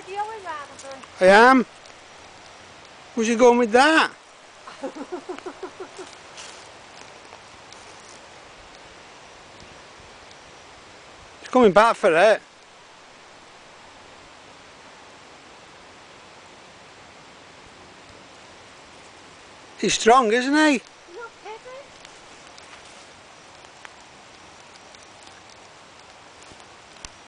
video in Rutherford. I am. Where's you going with that? He's coming back for it. He's strong, isn't he?